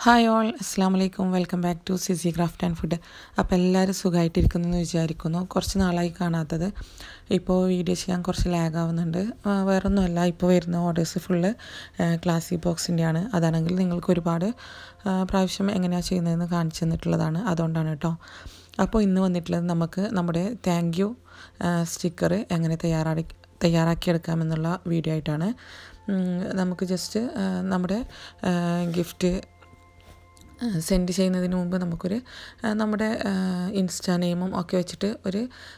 Hi all, അസ്സാം വലൈക്കും. Welcome back to CC craft and food. അപ്പോൾ എല്ലാവരും സുഖമായിട്ടിരിക്കുന്നു എന്ന് വിചാരിക്കുന്നു. കുറച്ച് നാളായി കാണാത്തത്. ഇപ്പോൾ വീഡിയോ ചെയ്യാൻ കുറച്ച് ലാഗ് ആവുന്നുണ്ട്. വേറൊന്നുമല്ല, ഇപ്പോൾ വരുന്ന ഓർഡേഴ്സ് ഫുള്ള് ക്ലാസിക് ബോക്സിൻ്റെയാണ്. അതാണെങ്കിൽ നിങ്ങൾക്ക് ഒരുപാട് പ്രാവശ്യം എങ്ങനെയാണ് ചെയ്യുന്നതെന്ന് കാണിച്ചു തന്നിട്ടുള്ളതാണ്. അതുകൊണ്ടാണ് കേട്ടോ. അപ്പോൾ ഇന്ന് വന്നിട്ടുള്ളത് നമുക്ക് നമ്മുടെ താങ്ക് യു സ്റ്റിക്കർ എങ്ങനെ തയ്യാറാക്കിയെടുക്കാമെന്നുള്ള വീഡിയോ ആയിട്ടാണ്. നമുക്ക് ജസ്റ്റ് നമ്മുടെ ഗിഫ്റ്റ് സെൻഡ് ചെയ്യുന്നതിന് മുമ്പ് നമുക്കൊരു നമ്മുടെ ഇൻസ്റ്റാ നെയിമും ഒക്കെ വെച്ചിട്ട് ഒരു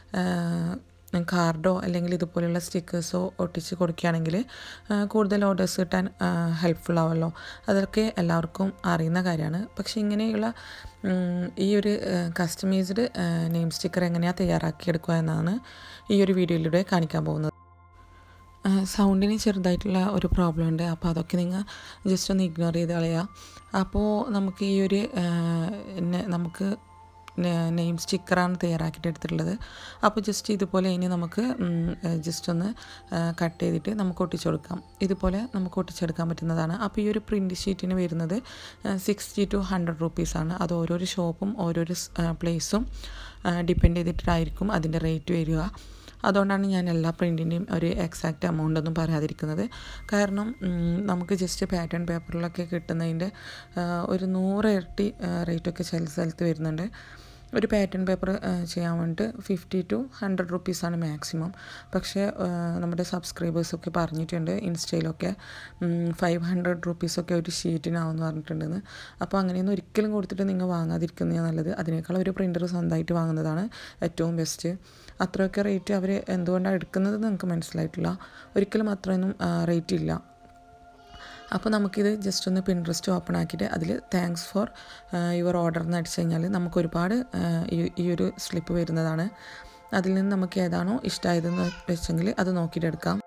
കാർഡോ അല്ലെങ്കിൽ ഇതുപോലെയുള്ള സ്റ്റിക്കേഴ്സോ ഒട്ടിച്ച് കൊടുക്കുകയാണെങ്കിൽ കൂടുതൽ ഓർഡേഴ്സ് കിട്ടാൻ ഹെൽപ്ഫുൾ ആവുമല്ലോ. അതൊക്കെ എല്ലാവർക്കും അറിയുന്ന കാര്യമാണ്. പക്ഷേ ഇങ്ങനെയുള്ള ഈ ഒരു കസ്റ്റമൈസ്ഡ് നെയിം സ്റ്റിക്കർ എങ്ങനെയാണ് തയ്യാറാക്കിയെടുക്കുക എന്നാണ് ഈ ഒരു വീഡിയോയിലൂടെ കാണിക്കാൻ പോകുന്നത്. സൗണ്ടിന് ചെറുതായിട്ടുള്ള ഒരു പ്രോബ്ലം ഉണ്ട്. അപ്പോൾ അതൊക്കെ നിങ്ങൾ ജസ്റ്റ് ഒന്ന് ഇഗ്നോർ ചെയ്ത് കളയുക. അപ്പോൾ നമുക്ക് ഈ ഒരു നമുക്ക് നെയിം സ്റ്റിക്കറാണ് തയ്യാറാക്കിയിട്ട് എടുത്തിട്ടുള്ളത്. അപ്പോൾ ജസ്റ്റ് ഇതുപോലെ ഇനി നമുക്ക് ജസ്റ്റ് ഒന്ന് കട്ട് ചെയ്തിട്ട് നമുക്ക് ഒട്ടിച്ചു കൊടുക്കാം. ഇതുപോലെ നമുക്ക് ഒട്ടിച്ചെടുക്കാൻ പറ്റുന്നതാണ്. അപ്പോൾ ഈ ഒരു പ്രിൻറ്റ് ഷീറ്റിന് വരുന്നത് 60 to 100 rupees-ആണ്. അത് ഓരോരോ ഷോപ്പും ഓരോരോ പ്ലേസും ഡിപ്പെൻഡ് ചെയ്തിട്ടായിരിക്കും അതിൻ്റെ റേറ്റ് വരിക. അതുകൊണ്ടാണ് ഞാൻ എല്ലാ പ്രിൻറ്റിൻ്റെയും ഒരു എക്സാക്റ്റ് എമൗണ്ട് ഒന്നും പറയാതിരിക്കുന്നത്. കാരണം നമുക്ക് ജസ്റ്റ് പാറ്റേൺ പേപ്പറിലൊക്കെ കിട്ടുന്നതിൻ്റെ ഒരു 100 ഇരട്ടി റേറ്റൊക്കെ ചില സ്ഥലത്ത് വരുന്നുണ്ട്. ഒരു പാറ്റേൺ പേപ്പർ ചെയ്യാൻ വേണ്ടിയിട്ട് 50 to 100 rupees-ആണ് മാക്സിമം. പക്ഷേ നമ്മുടെ സബ്സ്ക്രൈബേഴ്സൊക്കെ പറഞ്ഞിട്ടുണ്ട് ഇൻസ്റ്റയിലൊക്കെ 500 rupees-ഒക്കെ ഒരു ഷീറ്റിനാവെന്ന് പറഞ്ഞിട്ടുണ്ടെന്ന്. അപ്പോൾ അങ്ങനെയൊന്നും ഒരിക്കലും കൊടുത്തിട്ട് നിങ്ങൾ വാങ്ങാതിരിക്കുന്നതാണ് നല്ലത്. അതിനേക്കാൾ ഒരു പ്രിൻ്റർ സ്വന്തമായിട്ട് വാങ്ങുന്നതാണ് ഏറ്റവും ബെസ്റ്റ്. അത്രയൊക്കെ റേറ്റ് അവർ എന്തുകൊണ്ടാണ് എടുക്കുന്നത് നിങ്ങൾക്ക് മനസ്സിലായിട്ടില്ല. ഒരിക്കലും അത്രയൊന്നും റേറ്റ് ഇല്ല. അപ്പോൾ നമുക്കിത് ജസ്റ്റ് ഒന്ന് പിൻട്രസ്റ്റ് ഓപ്പൺ ആക്കിയിട്ട് അതിൽ താങ്ക്സ് ഫോർ യുവർ ഓർഡർ എന്ന് അടിച്ചു കഴിഞ്ഞാൽ നമുക്ക് ഒരുപാട് ഈ ഒരു സ്ലിപ്പ് വരുന്നതാണ്. അതിൽ നിന്ന് നമുക്ക് ഏതാണോ ഇഷ്ടമായതെന്ന് വെച്ചെങ്കിൽ അത് നോക്കിയിട്ടെടുക്കാം.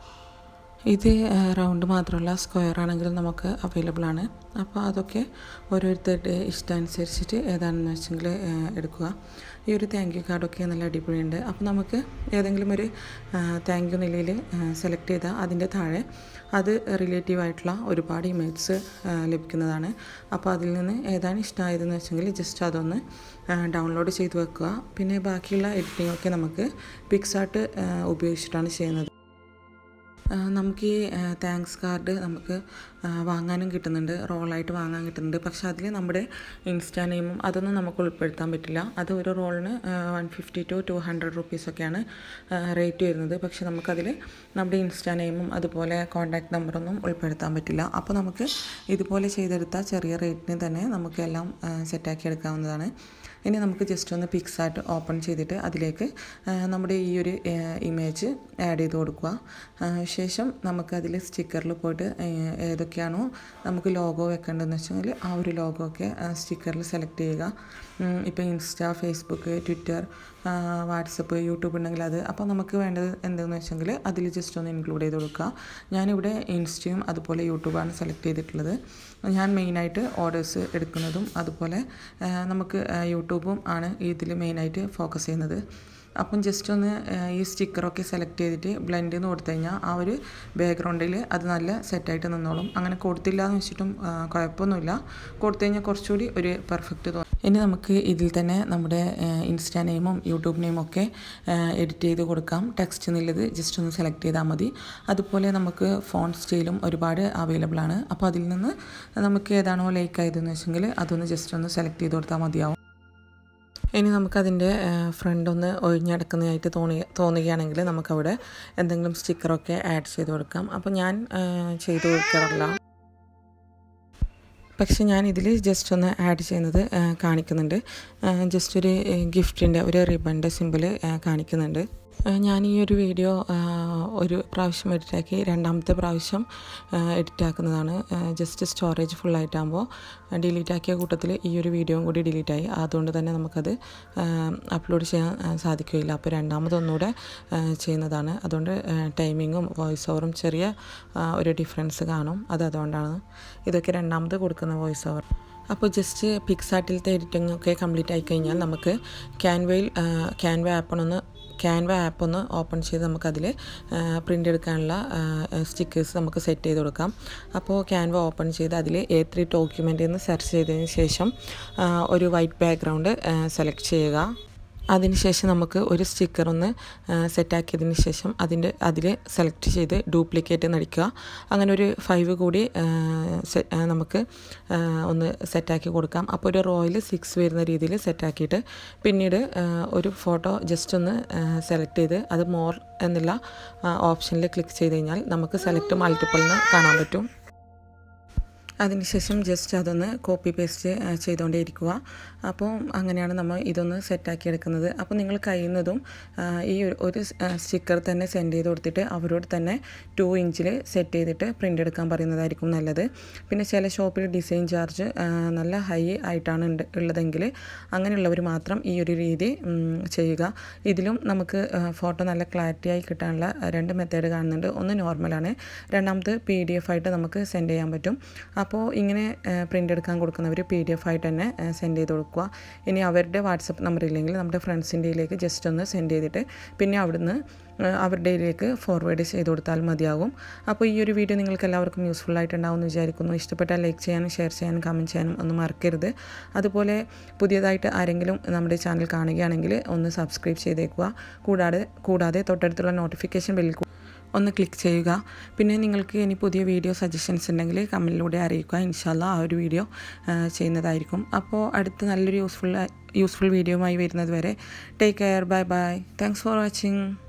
ഇത് റൗണ്ട് മാത്രമല്ല സ്ക്വയർ ആണെങ്കിലും നമുക്ക് അവൈലബിൾ ആണ്. അപ്പോൾ അതൊക്കെ ഓരോരുത്തരുടെ ഇഷ്ടമനുസരിച്ചിട്ട് ഏതാണെന്ന് വെച്ചെങ്കിൽ എടുക്കുക. ഈ ഒരു താങ്ക് യു കാർഡൊക്കെ നല്ല അടിപൊളിയുണ്ട്. അപ്പോൾ നമുക്ക് ഏതെങ്കിലും ഒരു താങ്ക് യു നിലയിൽ സെലക്ട് ചെയ്താൽ അതിൻ്റെ താഴെ അത് റിലേറ്റീവായിട്ടുള്ള ഒരുപാട് ഇമേജസ് ലഭിക്കുന്നതാണ്. അപ്പോൾ അതിൽ നിന്ന് ഏതാണ് ഇഷ്ടമായതെന്ന് വെച്ചെങ്കിൽ ജസ്റ്റ് അതൊന്ന് ഡൗൺലോഡ് ചെയ്ത് വെക്കുക. പിന്നെ ബാക്കിയുള്ള എഡിറ്റിങ്ങൊക്കെ നമുക്ക് പിക്സാർട്ട് ഉപയോഗിച്ചിട്ടാണ് ചെയ്യുന്നത്. നമുക്ക് ഈ താങ്ക്സ് കാർഡ് നമുക്ക് വാങ്ങാനും കിട്ടുന്നുണ്ട്, റോളായിട്ട് വാങ്ങാൻ കിട്ടുന്നുണ്ട്. പക്ഷേ അതിൽ നമ്മുടെ ഇൻസ്റ്റാ നെയിമും അതൊന്നും നമുക്ക് ഉൾപ്പെടുത്താൻ പറ്റില്ല. അത് ഒരു റോളിന് 150 to 200 rupees-ഒക്കെയാണ് റേറ്റ് വരുന്നത്. പക്ഷേ നമുക്കതിൽ നമ്മുടെ ഇൻസ്റ്റാ നെയിമും അതുപോലെ കോൺടാക്റ്റ് നമ്പറൊന്നും ഉൾപ്പെടുത്താൻ പറ്റില്ല. അപ്പോൾ നമുക്ക് ഇതുപോലെ ചെയ്തെടുത്താൽ ചെറിയ റേറ്റിന് തന്നെ നമുക്ക് എല്ലാം സെറ്റാക്കി എടുക്കാവുന്നതാണ്. ഇനി നമുക്ക് ജസ്റ്റ് ഒന്ന് പിക്സാർട്ട് ഓപ്പൺ ചെയ്തിട്ട് അതിലേക്ക് നമ്മുടെ ഈ ഒരു ഇമേജ് ആഡ് ചെയ്ത് കൊടുക്കുക. ശേഷം നമുക്കതിൽ സ്റ്റിക്കറിൽ പോയിട്ട് ഏതൊക്കെയാണോ നമുക്ക് ലോഗോ വെക്കേണ്ടതെന്ന് വെച്ചെങ്കിൽ ആ ഒരു ലോഗോ ഒക്കെ സ്റ്റിക്കറിൽ സെലക്ട് ചെയ്യുക. ഇപ്പോൾ Insta, Facebook, Twitter, WhatsApp, YouTube ഉണ്ടെങ്കിൽ അത്. അപ്പോൾ നമുക്ക് വേണ്ടത് എന്തെന്ന് വെച്ചെങ്കിൽ അതിൽ ജസ്റ്റ് ഒന്ന് ഇൻക്ലൂഡ് ചെയ്ത് കൊടുക്കുക. ഞാനിവിടെ ഇൻസ്റ്റയും അതുപോലെ യൂട്യൂബാണ് സെലക്ട് ചെയ്തിട്ടുള്ളത്. ഞാൻ മെയിനായിട്ട് ഓർഡേഴ്സ് എടുക്കുന്നതും അതുപോലെ നമുക്ക് യൂട്യൂബും ആണ് ഇതിൽ മെയിനായിട്ട് ഫോക്കസ് ചെയ്യുന്നത്. അപ്പം ജസ്റ്റ് ഒന്ന് ഈ സ്റ്റിക്കറൊക്കെ സെലക്ട് ചെയ്തിട്ട് ബ്ലെൻഡ് എന്ന് കൊടുത്തു കഴിഞ്ഞാൽ ആ ഒരു ബാക്ക്ഗ്രൗണ്ടിൽ അത് നല്ല സെറ്റായിട്ട് നിന്നോളും. അങ്ങനെ കൊടുത്തില്ല എന്ന് വെച്ചിട്ടും കുഴപ്പമൊന്നുമില്ല. കൊടുത്തു കഴിഞ്ഞാൽ കുറച്ചുകൂടി ഒരു പെർഫെക്റ്റ് തോന്നും. ഇനി നമുക്ക് ഇതിൽ തന്നെ നമ്മുടെ ഇൻസ്റ്റാ നെയിമും യൂട്യൂബ് നെയിമും ഒക്കെ എഡിറ്റ് ചെയ്ത് കൊടുക്കാം. ടെക്സ്റ്റ് എന്നുള്ളത് ജസ്റ്റ് ഒന്ന് സെലക്ട് ചെയ്താൽ മതി. അതുപോലെ നമുക്ക് ഫോണ്ട് സ്റ്റൈലും ഒരുപാട് അവൈലബിൾ ആണ്. അപ്പോൾ അതിൽ നിന്ന് നമുക്ക് ഏതാണോ ലൈക്ക് ആയതെന്ന് വെച്ചെങ്കിൽ അതൊന്ന് ജസ്റ്റ് ഒന്ന് സെലക്ട് ചെയ്ത് കൊടുത്താൽ മതിയാവും. ഇനി നമുക്കതിൻ്റെ ഫ്രണ്ട് ഒന്ന് ഒഴിഞ്ഞടക്കുന്നതായിട്ട് തോന്നുകയാണെങ്കിൽ നമുക്കവിടെ എന്തെങ്കിലും സ്റ്റിക്കറൊക്കെ ആഡ് ചെയ്ത് കൊടുക്കാം. അപ്പോൾ ഞാൻ ചെയ്ത് കൊടുക്കാറില്ല. പക്ഷെ ഞാൻ ഇതിൽ ജസ്റ്റ് ഒന്ന് ആഡ് ചെയ്യുന്നത് കാണിക്കുന്നുണ്ട്. ജസ്റ്റ് ഒരു ഗിഫ്റ്റിൻ്റെ ഒരു റിബണിൻ്റെ സിമ്പിൾ കാണിക്കുന്നുണ്ട്. ഞാൻ ഈ ഒരു വീഡിയോ ഒരു പ്രാവശ്യം എഡിറ്റാക്കി രണ്ടാമത്തെ പ്രാവശ്യം എഡിറ്റാക്കുന്നതാണ്. ജസ്റ്റ് സ്റ്റോറേജ് ഫുള്ളായിട്ടാകുമ്പോൾ ഡിലീറ്റ് ആക്കിയ കൂട്ടത്തിൽ ഈ ഒരു വീഡിയോയും കൂടി ഡിലീറ്റായി. അതുകൊണ്ട് തന്നെ നമുക്കത് അപ്ലോഡ് ചെയ്യാൻ സാധിക്കുകയില്ല. അപ്പോൾ രണ്ടാമതൊന്നുകൂടെ ചെയ്യുന്നതാണ്. അതുകൊണ്ട് ടൈമിങ്ങും വോയിസ് ഓവറും ചെറിയ ഒരു ഡിഫറൻസ് കാണും. അതുകൊണ്ടാണ് ഇതൊക്കെ രണ്ടാമത് കൊടുക്കുന്ന വോയിസ് ഓവർ. അപ്പോൾ ജസ്റ്റ് പിക്സാർട്ടിലത്തെ എഡിറ്റിംഗ് ഒക്കെ കംപ്ലീറ്റ് ആയി കഴിഞ്ഞാൽ നമുക്ക് ക്യാൻവ ആപ്പൊന്ന് ക്യാൻവ ആപ്പ് ഒന്ന് ഓപ്പൺ ചെയ്ത് നമുക്കതിൽ പ്രിൻ്റ് എടുക്കാനുള്ള സ്റ്റിക്കേഴ്സ് നമുക്ക് സെറ്റ് ചെയ്ത് കൊടുക്കാം. അപ്പോൾ ക്യാൻവ ഓപ്പൺ ചെയ്ത് അതിൽ A3 ഡോക്യുമെൻ്റ് എന്ന് സെർച്ച് ചെയ്തതിന് ശേഷം ഒരു വൈറ്റ് ബാക്ക്ഗ്രൗണ്ട് സെലക്ട് ചെയ്യുക. അതിനുശേഷം നമുക്ക് ഒരു സ്റ്റിക്കർ ഒന്ന് സെറ്റാക്കിയതിന് ശേഷം അതിൽ സെലക്ട് ചെയ്ത് ഡ്യൂപ്ലിക്കേറ്റ് നടിക്കുക. അങ്ങനെ ഒരു 5 കൂടി നമുക്ക് ഒന്ന് സെറ്റാക്കി കൊടുക്കാം. അപ്പോൾ ഒരു റോയിൽ 6 വരുന്ന രീതിയിൽ സെറ്റാക്കിയിട്ട് പിന്നീട് ഒരു ഫോട്ടോ ജസ്റ്റ് ഒന്ന് സെലക്ട് ചെയ്ത് അത് മോർ എന്നുള്ള ഓപ്ഷനിൽ ക്ലിക്ക് ചെയ്ത് കഴിഞ്ഞാൽ നമുക്ക് സെലക്ട് മൾട്ടിപ്പിൾ എന്ന് കാണാൻ പറ്റും. അതിനുശേഷം ജസ്റ്റ് അതൊന്ന് കോപ്പി പേസ്റ്റ് ചെയ്തുകൊണ്ടേ ഇരിക്കുക. അപ്പോൾ അങ്ങനെയാണ് നമ്മൾ ഇതൊന്ന് സെറ്റാക്കി എടുക്കുന്നത്. അപ്പോൾ നിങ്ങൾ കഴിയുന്നതും ഈ ഒരു സ്റ്റിക്കർ തന്നെ സെൻഡ് ചെയ്ത് കൊടുത്തിട്ട് അവരോട് തന്നെ 2 ഇഞ്ചിൽ സെറ്റ് ചെയ്തിട്ട് പ്രിൻ്റ് എടുക്കാൻ പറയുന്നതായിരിക്കും നല്ലത്. പിന്നെ ചില ഷോപ്പിൽ ഡിസൈൻ ചാർജ് നല്ല ഹൈ ആയിട്ടാണ് ഉള്ളതെങ്കിൽ അങ്ങനെയുള്ളവർ മാത്രം ഈ ഒരു രീതി ചെയ്യുക. ഇതിലും നമുക്ക് ഫോട്ടോ നല്ല ക്ലാരിറ്റി ആയി കിട്ടാനുള്ള 2 മെത്തേഡ് കാണുന്നുണ്ട്. ഒന്ന് നോർമലാണ്, രണ്ടാമത് PDF ആയിട്ട് നമുക്ക് സെൻഡ് ചെയ്യാൻ പറ്റും. അപ്പോൾ ഇങ്ങനെ പ്രിൻ്റ് എടുക്കാൻ കൊടുക്കുന്നവർ PDF ആയിട്ട് തന്നെ സെൻഡ് ചെയ്ത് കൊടുക്കുക. ഇനി അവരുടെ വാട്സപ്പ് നമ്പർ ഇല്ലെങ്കിൽ നമ്മുടെ ഫ്രണ്ട്സിൻ്റെയിലേക്ക് ജസ്റ്റ് ഒന്ന് സെൻഡ് ചെയ്തിട്ട് പിന്നെ അവിടുന്ന് അവരുടെ ഇതിലേക്ക് ഫോർവേഡ് ചെയ്ത് കൊടുത്താൽ മതിയാകും. അപ്പോൾ ഈ ഒരു വീഡിയോ നിങ്ങൾക്ക് എല്ലാവർക്കും യൂസ്ഫുൾ ആയിട്ടുണ്ടാവും എന്ന് വിചാരിക്കുന്നു. ഇഷ്ടപ്പെട്ടാൽ ലൈക്ക് ചെയ്യാനും ഷെയർ ചെയ്യാനും കമൻറ്റ് ചെയ്യാനും ഒന്നും മറക്കരുത്. അതുപോലെ പുതിയതായിട്ട് ആരെങ്കിലും നമ്മുടെ ചാനൽ കാണുകയാണെങ്കിൽ ഒന്ന് സബ്സ്ക്രൈബ് ചെയ്തേക്കുക. കൂടാതെ തൊട്ടടുത്തുള്ള നോട്ടിഫിക്കേഷൻ ബെല്ലിൽ ഒന്ന് ക്ലിക്ക് ചെയ്യുക. പിന്നെ നിങ്ങൾക്ക് ഇനി പുതിയ വീഡിയോ സജഷൻസ് ഉണ്ടെങ്കിൽ കമൻറ്റിലൂടെ അറിയിക്കുക. ഇൻഷാല്ലാ ആ ഒരു വീഡിയോ ചെയ്യുന്നതായിരിക്കും. അപ്പോൾ അടുത്ത നല്ലൊരു യൂസ്ഫുൾ വീഡിയോയുമായി വരുന്നത് വരെ take care. Bye bye. Thanks for watching.